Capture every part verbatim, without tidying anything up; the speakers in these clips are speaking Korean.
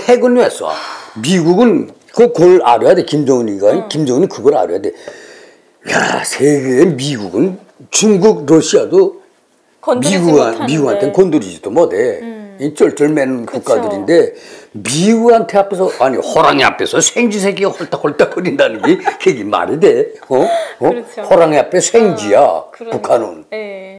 핵은 왜 쏴? 미국은 그걸 알아야 돼. 김정은이가 응. 김정은이 그걸 알아야 돼. 야, 세계에 미국은 중국, 러시아도 미국한, 미국한테는 건드리지도 못해. 음. 이 쩔쩔맨 국가들인데 미국한테 앞에서 아니 호랑이 앞에서 생쥐새끼가 홀딱홀딱거린다는 게 그게 말이 돼? 어? 어? 그렇죠. 호랑이 앞에 생쥐야. 어, 북한은. 네.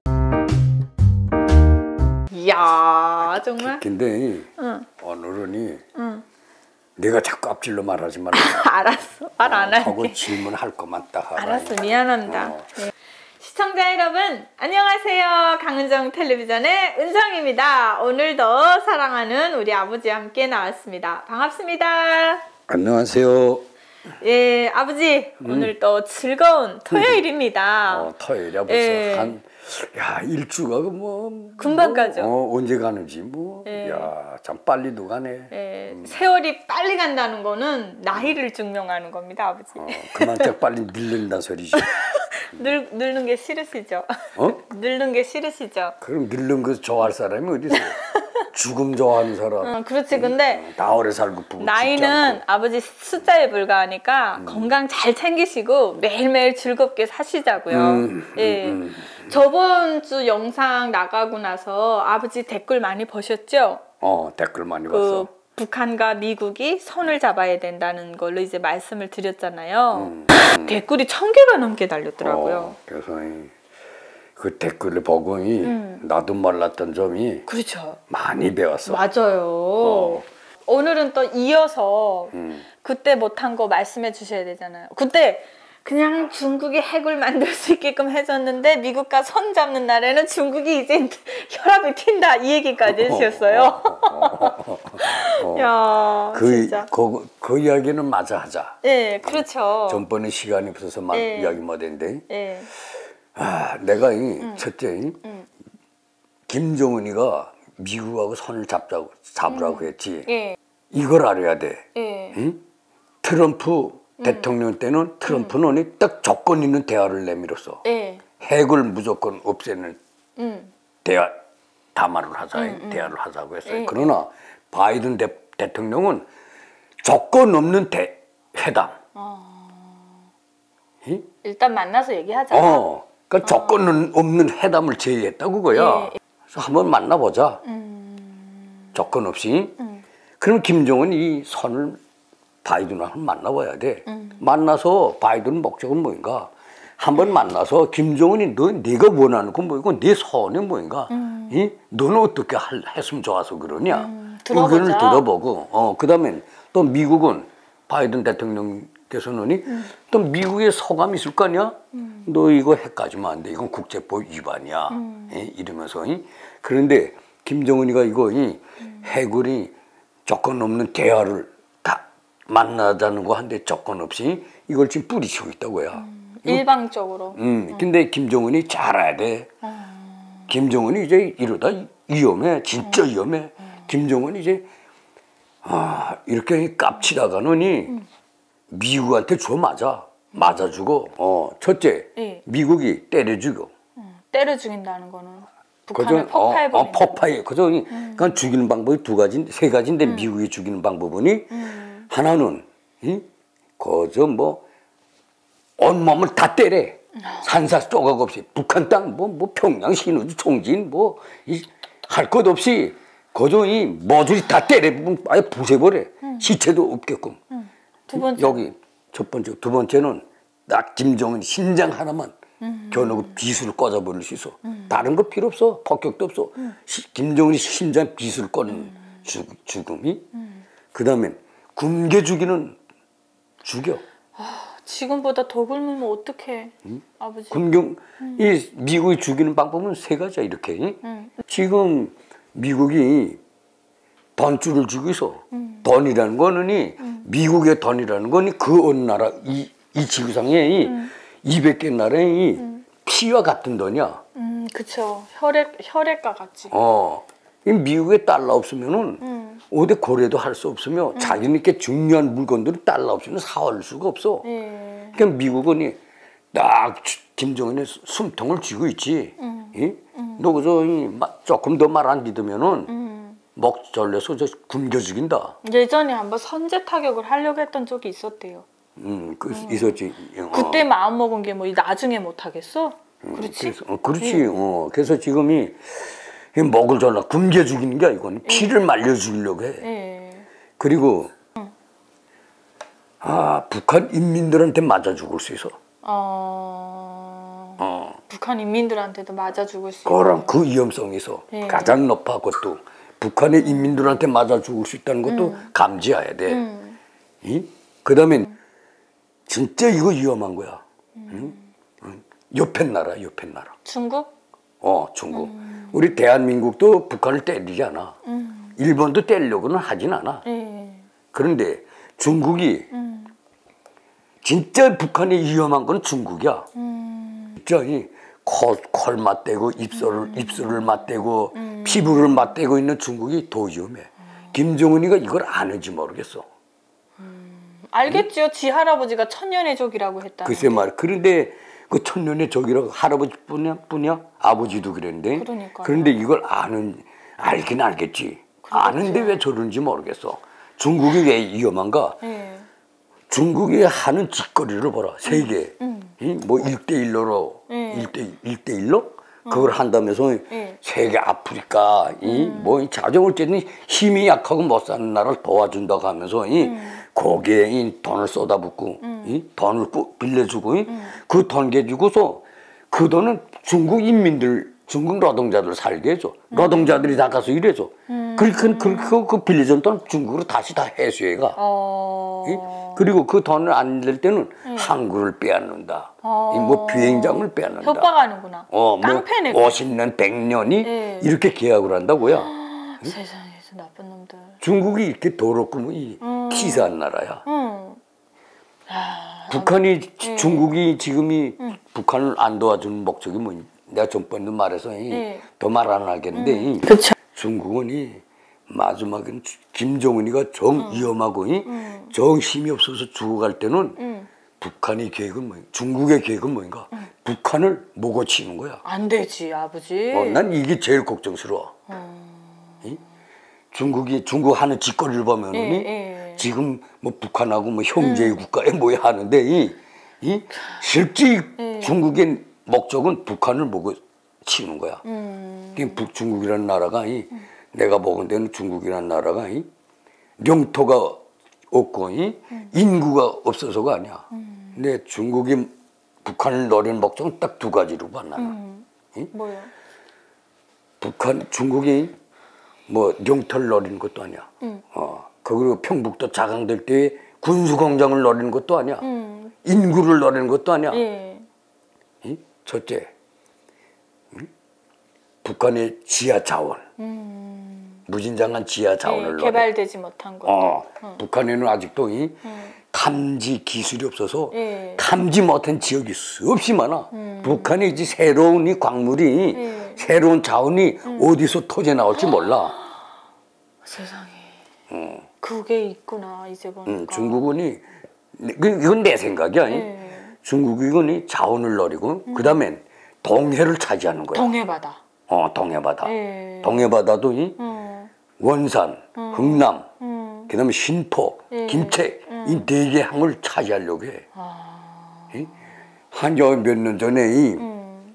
이야 정말. 근데 응. 오늘은 응. 내가 자꾸 앞질러 말하지 말라. 알았어. 말 안 할게. 하고 질문할 것만 딱 하라. 알았어. 미안합니다. 어. 네. 시청자 여러분 안녕하세요. 강은정 텔레비전의 은정입니다. 오늘도 사랑하는 우리 아버지와 함께 나왔습니다. 반갑습니다. 안녕하세요. 예, 아버지 음. 오늘 또 즐거운 토요일입니다. 어, 토요일이야 벌써 예. 한 야 일주가 뭐 금방 가죠. 뭐, 어, 언제 가는지 뭐 야 참 예. 빨리도 가네. 예. 음. 세월이 빨리 간다는 거는 나이를 증명하는 겁니다, 아버지. 어, 그만큼 빨리 늙는다 소리죠. 늙, 늙는 게 싫으시죠? 어? 늙는 게 싫으시죠? 그럼 늙는 거 좋아할 사람이 어디 있어요? 죽음 좋아하는 사람. 어, 그렇지. 근데 음, 다 오래 살고 부부 나이는 아버지 숫자에 불과하니까 음. 건강 잘 챙기시고 매일매일 즐겁게 사시자고요. 음, 예. 음, 음. 저번 주 영상 나가고 나서 아버지 댓글 많이 보셨죠? 어, 댓글 많이 그 봤어. 북한과 미국이 손을 잡아야 된다는 걸로 이제 말씀을 드렸잖아요. 음, 음. 댓글이 천 개가 넘게 달렸더라고요. 어, 그래서 그 댓글을 보고 음. 나도 몰랐던 점이 그렇죠. 많이 배웠어. 맞아요. 어. 오늘은 또 이어서 음. 그때 못한 거 말씀해 주셔야 되잖아요. 그때 그냥 중국이 핵을 만들 수 있게끔 해줬는데 미국과 손 잡는 날에는 중국이 이제 혈압이 튄다 이 얘기까지 해주셨어요. 어, 어, 야, 그, 진짜. 그, 그 이야기는 마저 하자. 네, 그렇죠. 전번에 시간이 없어서 막 네. 이야기 못했는데 네. 아, 내가 이 음. 첫째 음. 김정은이가 미국하고 손을 잡자고 잡으라고 음. 했지. 네. 이걸 알아야 돼. 네. 응? 트럼프 음. 대통령 때는 트럼프는 음. 딱 조건 있는 대화를 내밀었어. 네. 핵을 무조건 없애는 음. 대화 담화를 하자, 음, 음. 대화를 하자고 했어요. 네. 그러나 바이든 대, 대통령은 조건 없는 대, 회담. 어. 응? 일단 만나서 얘기하자. 어, 그러니까 어. 조건 없는 회담을 제의했다 그거야. 예. 그래서 한번 만나보자. 음. 조건 없이. 음. 그럼 김정은이 이 선을 바이든하고 만나봐야 돼. 음. 만나서 바이든 목적은 뭐인가? 한번 만나서 김정은이 너 네가 원하는 건 뭐이고 네 선이 뭐인가? 음. 이? 너는 어떻게 할, 했으면 좋아서 그러냐? 음. 의견을 들어보고. 어, 그다음에 또 미국은 바이든 대통령께서는 음. 또 미국의 소감이 있을 거 아니야? 음. 너 이거 핵 가지면 안 돼. 이건 국제법 위반이야. 음. 이? 이러면서 이? 그런데 김정은이가 이거 이 음. 핵을 조건 없는 대화를 다 만나자는 거 한데 조건 없이 이걸 지금 뿌리치고 있다고요. 음. 일방적으로. 음, 음. 근데 김정은이 잘 알아야 돼. 음. 김정은이 이제 이러다 위험해. 진짜 음. 위험해. 음. 김정은이 이제 아, 이렇게 깝치다가는 음. 미국한테 줘 맞아. 맞아주고. 어, 첫째, 네. 미국이 때려 죽여. 음. 때려 죽인다는 거는 북한을 폭파해버린다. 어, 어, 폭파해. 그저 음. 그러니까 죽이는 방법이 두 가지, 세 가지인데 음. 미국이 죽이는 방법은 음. 하나는 이? 거저 뭐 온몸을 다 때려. 산사 조각 없이 북한 땅 뭐 뭐 평양 신우주 총진 뭐 할 것 없이 거저 이 모조리 다 때려 아예 부숴버려. 음. 시체도 없게끔. 음. 두 번째 여기 첫 번째 두 번째는 딱 김정은 심장 하나만 음. 겨누고 비수를 꽂아버릴 수 있어. 음. 다른 거 필요 없어. 폭격도 없어. 음. 시, 김정은이 심장 비수를 꽂는 음. 죽, 죽음이. 음. 그 다음에 굶겨 죽이는 죽여. 아, 지금보다 더 굶으면 어떡해. 응? 아버지. 굶겨. 음. 이 미국이 죽이는 방법은 세 가지야 이렇게. 음. 지금 미국이 돈줄을 쥐고 있어. 음. 돈이라는 거는 음. 미국의 돈이라는 거는 그 어느 나라 이, 이 지구상에 음. 이백 개 나라의 음. 피와 같은 돈이야. 음, 그쵸. 혈액, 혈액과 같지. 어. 이 미국에 달러 없으면은 음. 어디 거래도 할 수 없으며 음. 자기는 이렇게 중요한 물건들을 달러 없이는 사올 수가 없어. 예. 그러니까 미국은 딱 김정은의 숨통을 쥐고 있지. 음. 이? 음. 너 그저 조금 더 말 안 믿으면은 음. 먹 절려서 저 굶겨 죽인다. 예전에 한번 선제 타격을 하려고 했던 적이 있었대요. 음, 그 음. 있었지. 어. 그때 마음 먹은 게 뭐 나중에 못 하겠어? 음, 그렇지? 그래서, 어, 그렇지. 네. 어, 그래서 지금이 먹을 절라 굶겨 죽이는 게 이건 피를 네. 말려 죽이려고 해. 네. 그리고 응. 아 북한 인민들한테 맞아 죽을 수 있어. 어... 어. 북한 인민들한테도 맞아 죽을 수 있어. 그럼 그 위험성이 있어. 네. 가장 높아 그것도. 북한의 인민들한테 맞아 죽을 수 있다는 것도 음. 감지해야 돼. 음. 이? 그다음에 음. 진짜 이거 위험한 거야. 음. 응? 옆에 나라, 옆에 나라. 중국? 어, 중국. 음. 우리 대한민국도 북한을 때리지 않아. 음. 일본도 때리려고는 하진 않아. 음. 그런데 중국이 음. 진짜 북한이 위험한 건 중국이야. 음. 진짜 이 코, 콜 맞대고 입술을 음. 입술을 맞대고 음. 피부를 맞대고 있는 중국이 더 위험해. 음. 김정은이가 이걸 아는지 모르겠어. 음. 알겠지요. 응? 지 할아버지가 천년의 적이라고 했다. 글쎄 말. 그런데 그 천년의 적이라고 할아버지뿐이야, 뿐이야? 아버지도 그랬는데. 그러니까요. 그런데 이걸 아는 알긴 알겠지. 그렇죠. 아는데 왜 저러는지 모르겠어. 중국이 왜 위험한가? 네. 중국이 하는 짓거리를 봐라. 세계. 음, 음. 뭐 일 대 일로 네. 일 대 일로 그걸 한다면서 네. 세계 아프리카 이 음. 뭐 자정을 째는 힘이 약하고 못 사는 나라를 도와준다고 하면서 이 음. 거기에 이 돈을 쏟아붓고 음. 이 돈을 빌려주고 음. 그 돈 가지고서 그 돈은 중국 인민들 중국 노동자들 살게 해줘. 음. 노동자들이 다 가서 일해줘. 음. 그렇게 그, 그 빌려준 돈 중국으로 다시 다 회수해가. 어. 이? 그리고 그 돈을 안 낼 때는 음. 항구를 빼앗는다. 어. 뭐 비행장을 빼앗는다. 협박하는구나. 어, 뭐 오십 년, 백 년이 네. 이렇게 계약을 한다고요. 아, 응? 세상에서 나쁜 놈들. 중국이 이렇게 더럽고 뭐 이 음. 치사한 나라야. 음. 아, 북한이 네. 중국이 지금이 음. 북한을 안 도와주는 목적이 뭐 내가 전번에도 말해서 네. 더 말 안 하겠는데 음. 그렇죠. 중국은 이 마지막엔 김정은이가 정 음. 위험하고 음. 정 힘이 없어서 죽어갈 때는 음. 북한의 계획은 뭐 중국의 계획은 뭔가 음. 북한을 먹어치는 거야. 안 되지 아버지. 어, 난 이게 제일 걱정스러워. 음. 중국이 중국 하는 짓거리를 보면은 예, 예. 지금 뭐 북한하고 뭐 형제의 음. 국가에 뭐야 하는데 이, 이 실제 예. 중국의 목적은 북한을 먹어치는 거야. 음. 북 중국이라는 나라가 이 음. 내가 보건 데는 중국이라는 나라가 이 영토가 없고 이 음. 인구가 없어서가 아니야. 음. 근데 중국이 북한을 노리는 목적은 딱 두 가지로 봐 나는. 음. 이? 뭐요? 북한 중국이 뭐 영토를 노리는 것도 아니야. 음. 어 그리고 평북도 자강될 때 군수 공장을 노리는 것도 아니야. 음. 인구를 노리는 것도 아니야. 예. 이? 첫째, 이? 북한의 지하 자원. 음. 무진장한 지하 자원을 예, 개발되지 못한 것. 어, 어. 북한에는 아직도 이 음. 탐지 기술이 없어서 예. 탐지 못한 지역이 수없이 많아. 음. 북한에 이제 새로운 이 광물이 예. 새로운 자원이 음. 어디서 터져 나올지 몰라. 세상에. 어. 그게 있구나 이제 보니까. 음, 중국은 이 이건 내 생각이야. 예. 중국이 이건 자원을 노리고 음. 그다음엔 동해를 차지하는 거야. 동해바다. 어, 동해바다. 예. 동해바다도 이 음. 원산, 음. 흥남, 음. 그다음에 신포, 예. 김책 음. 이 네 개 항을 차지하려고 해. 아. 한 몇 년 전에 이 음.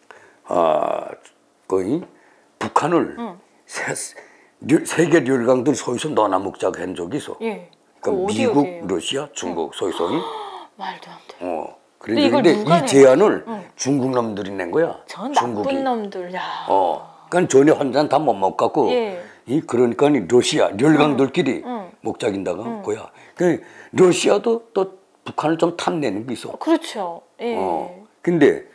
아, 거의 북한을 음. 세, 세계 멸강들 소위서 넣어먹자고 한 적이 있어. 예. 그러니까 어디, 미국, 어디예요? 러시아, 중국 소위서. 말도 안 돼. 어. 그런데 이 제안을 응. 중국 놈들이 낸 거야. 전 중국이. 나쁜 놈들. 야. 어. 그러니까 전에 혼자는 다 못 먹갖고. 예. 이 그러니까 러시아 멸강들끼리 응. 응. 목작인다가 응. 거야. 그 러시아도 또 북한을 좀 탐내는 게 있어. 그렇죠. 예. 어. 근데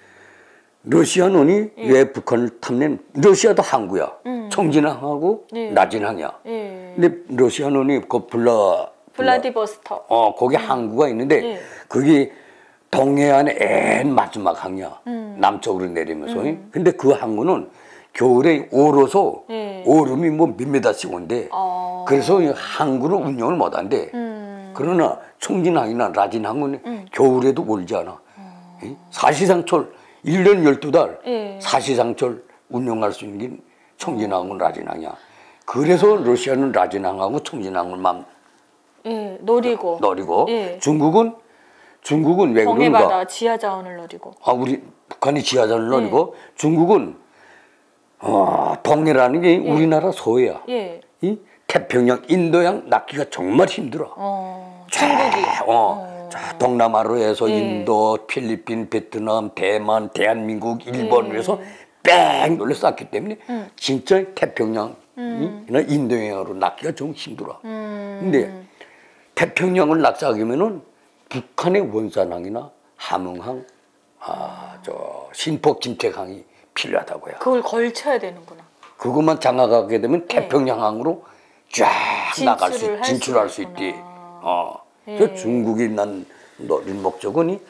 러시아는 예. 왜 북한을 탐낸? 러시아도 항구야. 음. 청진항하고 예. 나진항이야. 예. 근데 러시아는 그 블라 블라디보스토크. 어 거기 음. 항구가 있는데 예. 그게 동해안의 맨 마지막 항이야. 음. 남쪽으로 내리면서. 음. 근데 그 항구는 겨울에 얼어서 예. 얼음이 뭐 몇 미터씩 온대. 어. 그래서 항구를 운영을 못 한대. 음. 그러나 청진항이나 나진항은 음. 겨울에도 얼지 않아. 음. 사시상철 일 년 열두 달 예. 사시상철 운영할 수 있는 게 청진항은 나진항이야. 그래서 러시아는 라진항하고 청진항을만 예, 노리고. 노리고 예. 중국은 중국은 왜 그런가? 동해바다 지하 자원을 노리고. 아 우리 북한이 지하 자원을 노리고 중국은 어, 동해라는 게 예. 우리나라 서해야. 예. 이 태평양, 인도양 낚기가 정말 힘들어. 어, 쫙, 중국이. 어, 어. 자, 동남아로 해서 예. 인도, 필리핀, 베트남, 대만, 대한민국, 일본을 예. 해서 뺑 놀려 쌓기 때문에 음. 진짜 태평양, 음. 이나 인도양으로 낚기가 좀 힘들어. 음. 근데 태평양을 낚시하기면은 북한의 원산항이나 함흥항, 아, 저 신포 김택항이 필요하다고요. 그걸 걸쳐야 되는구나. 그것만 장악하게 되면 태평양항으로 쫙 나갈 수, 진출을 할 진출할 수 수가 있지. 있구나. 어. 예. 그래서 중국이 난 노린 목적은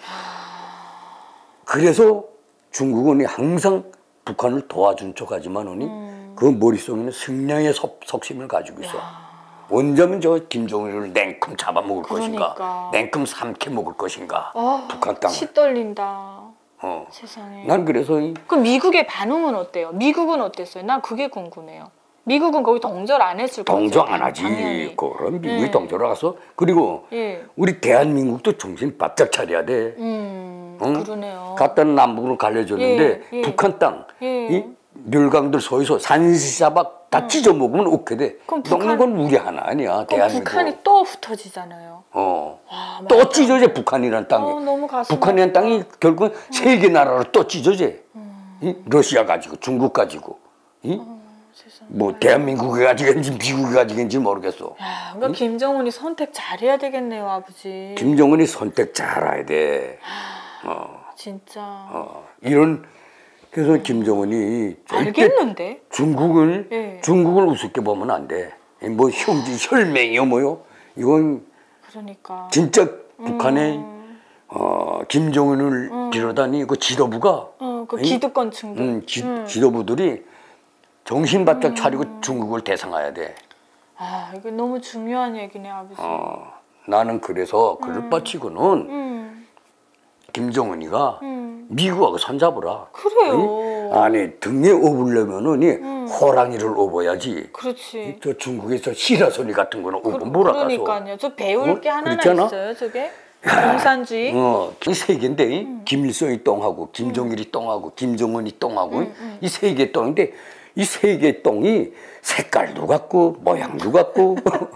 그래서 중국은 항상 북한을 도와준 척하지만은 음. 그 머릿속에는 승량의 석, 석심을 가지고 있어. 야. 언제면 저 김정일을 냉큼 잡아먹을 그러니까. 것인가, 냉큼 삼켜 먹을 것인가, 어, 북한 땅을. 치 떨린다. 어. 세상에. 난 그래서 이 그럼 미국의 반응은 어때요? 미국은 어땠어요? 난 그게 궁금해요. 미국은 거기 동절 안 했을 거죠. 동조 안 하지. 당연히. 그럼 미국이 예. 동조를 가서 그리고 예. 우리 대한민국도 정신 바짝 차려야 돼. 음, 응? 그러네요. 갔다는 남북으로 갈려줬는데 예, 예. 북한 땅, 예. 이 멸강들 소에서 산시사박 다 찢어 먹으면 어떻게 돼? 그럼 먹는 북한- 건 우리 하나 아니야. 그럼 대한민국. 북한이 또 흩어지잖아요. 어. 와, 또 맞아. 찢어져 북한이라는 땅이. 어, 너무 가슴 북한이라는 아프다. 땅이 결국은 세 개 나라로 또 찢어져. 음. 이? 러시아 가지고 중국 가지고. 이? 어, 세상에. 뭐 대한민국이 가지겠는지 미국이 가지겠는지 모르겠어. 야, 그러니까 김정은이 선택 잘해야 되겠네요, 아버지. 김정은이 선택 잘해야 돼. 어. 진짜. 어. 이런 그래서 김정은이 절대 알겠는데? 중국을 예. 중국을 우습게 보면 안 돼. 뭐 형제 혈맹이요 뭐요. 이건 그러니까. 진짜 북한의 음. 어, 김정은을 비롯하니 그 지도부가 어, 그 이? 기득권층들. 음, 지, 음. 지도부들이 정신 바짝 차리고 중국을 대상해야 돼. 아, 이게 너무 중요한 얘기네, 아버지. 어, 나는 그래서 그를 뻗치고는 음. 김정은이가 음. 미국하고 손잡으라. 그래요. 응? 아니 등에 업으려면은 이 호랑이를 업어야지. 그렇지. 저 중국에서 시라소니 같은 거는 그, 업어 뭐라 가서. 그러니까요. 저 배울 어? 게 하나나 그랬잖아? 있어요, 저게. 공산주의. 어, 이 세 개인데 김일성이 똥하고 김정일이 똥하고 김정은이 똥하고 이 세 개 똥인데 이 세 개 똥이 색깔도 같고 모양도 같고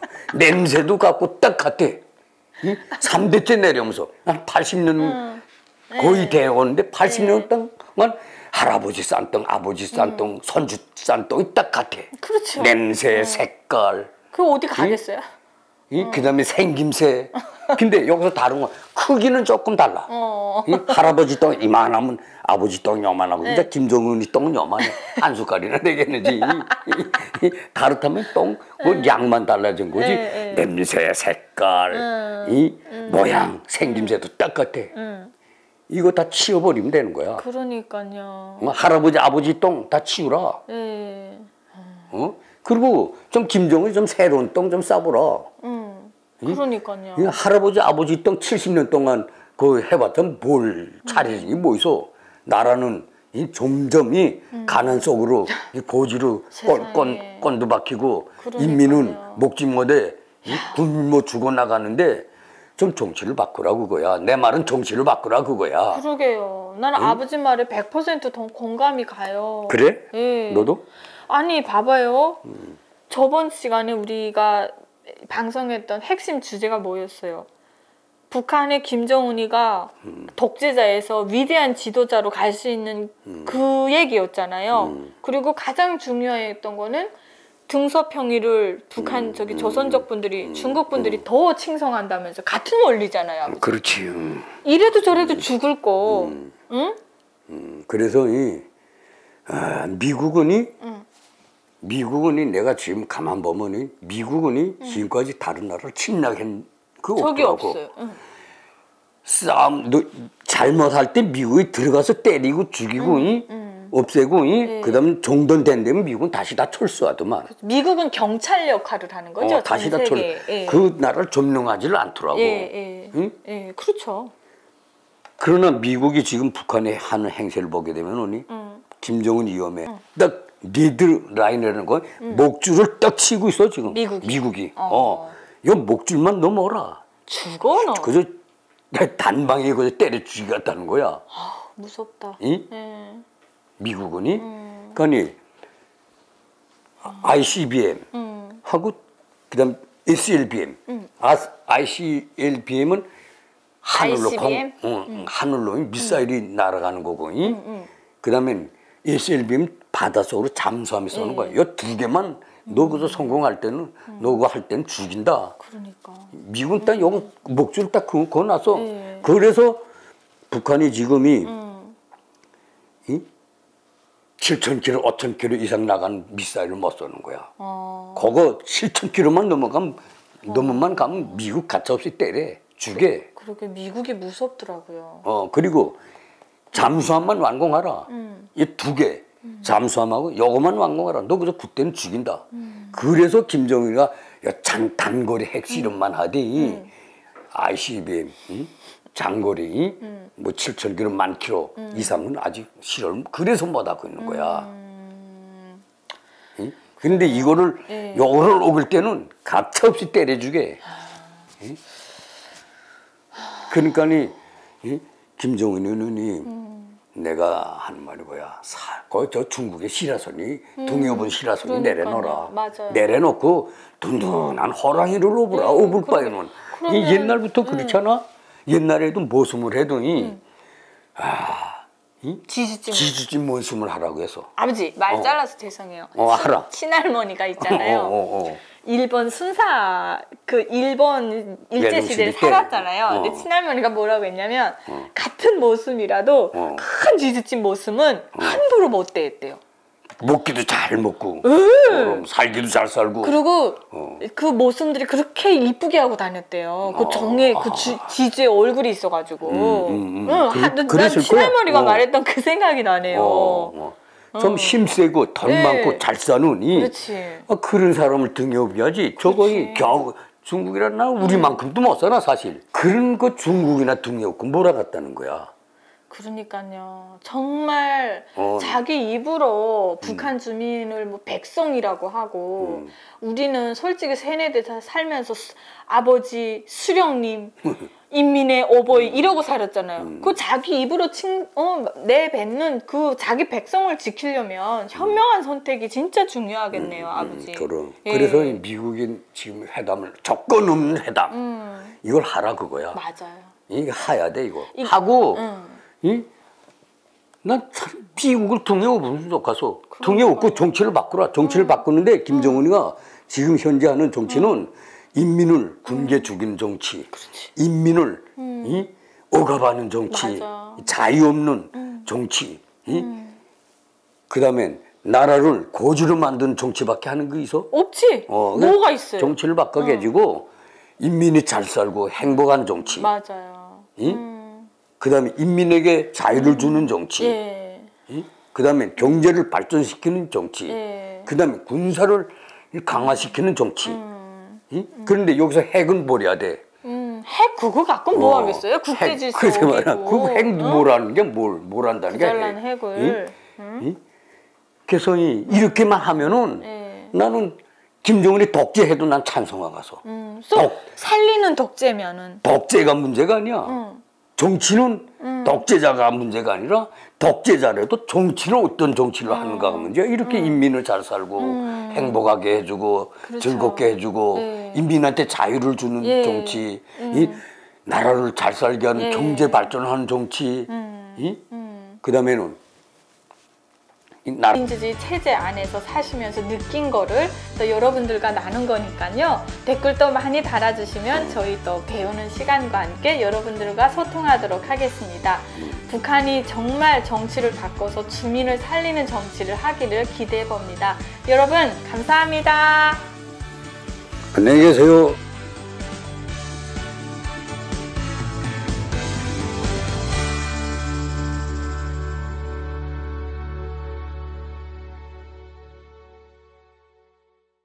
냄새도 같고 딱 같아. 이 삼 대째 내려오면서 한 팔십 년 음. 거의 되어오는데 팔십 년 동안 할아버지 싼똥, 아버지 싼똥, 손주 싼똥이 딱 같아. 그렇죠. 냄새, 색깔, 그거 어디 가겠어요? 이 그다음에 생김새. 근데 여기서 다른 건 크기는 조금 달라. 어. 이 할아버지 똥 이만하면 아버지 똥이 요만하고 이제 김정은이 똥은 요만해. 한 숟갈이나 되겠는지. 이, 이, 다르다면 똥, 뭐 양만 달라진 거지. 네, 네. 냄새, 색깔, 음, 이 모양, 생김새도 딱 같아. 음. 이거 다 치워버리면 되는 거야. 그러니까요. 어, 할아버지, 아버지 똥 다 치우라. 예. 어? 그리고 좀 김정은이 좀 새로운 똥 좀 싸보라. 음. 그러니까요. 이 할아버지, 아버지 똥 칠십 년 동안 그 해봤자 뭘 차리니 뭐 있어. 나라는 이 점점이 가난 속으로 이 고지로 꼰, 꼰, 세상에. 꼰도 박히고 그러니까요. 인민은 목지 못해 굶어 죽어 나가는데 좀 정치를 바꾸라 그거야. 내 말은 정치를 바꾸라 그거야. 그러게요. 나는 아버지 말에 백 퍼센트 더 공감이 가요. 그래? 예. 너도? 아니, 봐봐요. 저번 시간에 우리가 방송했던 핵심 주제가 뭐였어요? 북한의 김정은이가 독재자에서 위대한 지도자로 갈 수 있는 그 얘기였잖아요. 그리고 가장 중요했던 거는 등서평이를 북한 저기 조선족 분들이 중국 분들이 더 칭송한다면서 같은 원리잖아요. 그렇지. 음. 이래도 저래도 죽을 거, 응? 음, 그래서 이 아, 미국은이 응. 미국은이 내가 지금 가만 보면이 미국은이 지금까지 다른 나라를 침략한 그 적이 없더라고. 없어요. 응. 싸움 너, 잘못할 때 미국이 들어가서 때리고 죽이고 이 응. 없애고 이 네. 그다음 정돈된 데면 미국은 다시 다 철수하더만. 미국은 경찰 역할을 하는 거죠. 어, 다시 다 전 철. 세계에. 예. 그 나라를 점령하지를 않더라고. 예, 예. 응? 예, 그렇죠. 그러나 미국이 지금 북한에 하는 행세를 보게 되면 오니 응. 김정은 위험해. 딱 리드 라인이라는 건 음. 목줄을 딱 치고 있어 지금. 미국이. 미국이. 어. 어. 이 목줄만 넘어라. 죽어 너. 그저 단방에 그저 때려 죽이겠다는 거야. 아, 무섭다. 이? 네. 미국은이. 음. 그러니 아이씨비엠 음. 하고 그다음 에스엘비엠. 음. 아, 아이씨엘비엠은 하늘로 아이씨비엠? 공, 어, 음. 하늘로 미사일이 음. 날아가는 거고. 이? 음, 음. 그다음엔 에스엘비엠 바닷속으로 잠수하면서 쏘는 거야. 이 두 개만 너 그거 성공할 때는 음. 너 그거 할 때는 죽인다. 그러니까. 미국은 딱 요거 목줄 딱 그거 그어놨어. 네. 그래서 북한이 지금이 음. 이? 칠천 킬로미터, 오천 킬로미터 이상 나간 미사일을 못 쏘는 거야. 어. 그거 칠천 킬로미터만 넘어가면 어. 넘어만 가면 미국 가차없이 때려 죽게. 그, 그렇게 미국이 무섭더라고요. 어 그리고 잠수함만 완공하라. 음. 이 두 개. 음. 잠수함하고 요거만 완공하라. 너 그저 그때는 죽인다. 음. 그래서 김정일이가 장, 단거리 핵실험만 음. 하더니 음. 아이씨비엠 응? 장거리 음. 뭐 칠천 킬로미터, 만 킬로미터 음. 이상은 아직 실험 그래서 못 하고 있는 거야. 음. 응? 그런데 이거를 네. 요거를 오길 때는 가차없이 때려주게. 응? 그러니까 이 김정은은 이 음. 내가 하는 말이 뭐야? 사, 저 중국의 시라손이 음. 동해오분 시라손이 내려놓으라. 맞아요. 내려놓고 든든한 호랑이를 업으라. 음. 업을 바에는. 그러면, 이 옛날부터 음. 그렇잖아. 옛날에도 모숨을 해더니 음. 아, 이? 지지찜 지지찜 모숨을 하라고 해서. 아버지 말 어. 잘라서 죄송해요. 어, 알아. 친할머니가 있잖아요. 어, 어, 어, 어. 일본 순사 그 일본 일제 시대에 살았잖아요. 어. 근데 친할머니가 뭐라고 했냐면 어. 같은 모습이라도 어. 큰 지지찜 모습은 어. 함부로 못 대했대요. 먹기도 잘 먹고 어, 살기도 잘 살고 그리고 어. 그 모습들이 그렇게 이쁘게 하고 다녔대요. 그 정에 아. 그 지, 지주의 얼굴이 있어가지고 음, 음, 음. 응, 그, 한, 난 친할머니가 어. 말했던 그 생각이 나네요. 어, 어. 좀 힘세고 덜 네. 많고 잘 사느니 그렇지. 어, 그런 사람을 등에 업어야지. 저거 겨우 중국이란 나라 우리만큼도 못 살아 사실. 그런 거 중국이나 등에 업고 몰아갔다는 거야. 그러니까요. 정말 어. 자기 입으로 음. 북한 주민을 뭐 백성이라고 하고 음. 우리는 솔직히 세뇌돼 살면서 수, 아버지 수령님 인민의 오보이 이러고 살았잖아요. 음. 그 자기 입으로 칭, 어, 내뱉는 그 자기 백성을 지키려면 현명한 선택이 진짜 중요하겠네요. 음, 아버지. 음, 그럼. 예. 그래서 미국인 지금 회담을 조건 없는 회담 음. 이걸 하라 그거야. 맞아요. 이게 해야 돼 이거. 이, 하고 음. 이? 난 참 미국을 등에 업으면 좋겠어. 등에 업고 정치를 바꾸라. 정치를 음. 바꾸는데 김정은이가 음. 지금 현재 하는 정치는 음. 인민을 군계 죽이는 정치, 그렇지. 인민을 음. 이? 억압하는 정치, 맞아. 자유 없는 음. 정치, 음. 그 다음엔 나라를 고주로 만드는 정치밖에 하는 거 있어? 없지. 어, 뭐가 있어요? 정치를 바꿔가지고 어. 인민이 잘 살고 행복한 정치. 맞아요. 이? 음. 그 다음에 인민에게 자유를 주는 정치, 예. 그 다음에 경제를 발전시키는 정치, 예. 그 다음에 군사를 강화시키는 정치. 음. 음. 그런데 여기서 핵은 버려야 돼. 음, 핵 그거 갖고 뭐 어, 하겠어요? 국제 질서 어기고. 그 핵 뭐라는 게 뭘, 뭘 한다는 게 핵. 핵을. 응? 응? 그래서 이렇게만 하면은 예. 나는 김정은이 독재해도 난 찬성하가서. 음, 독, 살리는 독재면은. 독재가 문제가 아니야. 음. 정치는 음. 독재자가 문제가 아니라 독재자라도 정치를 어떤 정치를 음. 하는가가 문제야. 이렇게 음. 인민을 잘 살고 음. 행복하게 해주고 그렇죠. 즐겁게 해주고 예. 인민한테 자유를 주는 예. 정치, 음. 이 나라를 잘 살게 하는 예. 경제 발전하는 정치, 음. 이? 음. 그 다음에는 민주주의 체제 안에서 사시면서 느낀 거를 또 여러분들과 나눈 거니까요. 댓글도 많이 달아주시면 저희 또 배우는 시간과 함께 여러분들과 소통하도록 하겠습니다. 북한이 정말 정치를 바꿔서 주민을 살리는 정치를 하기를 기대해 봅니다. 여러분 감사합니다. 안녕히 계세요.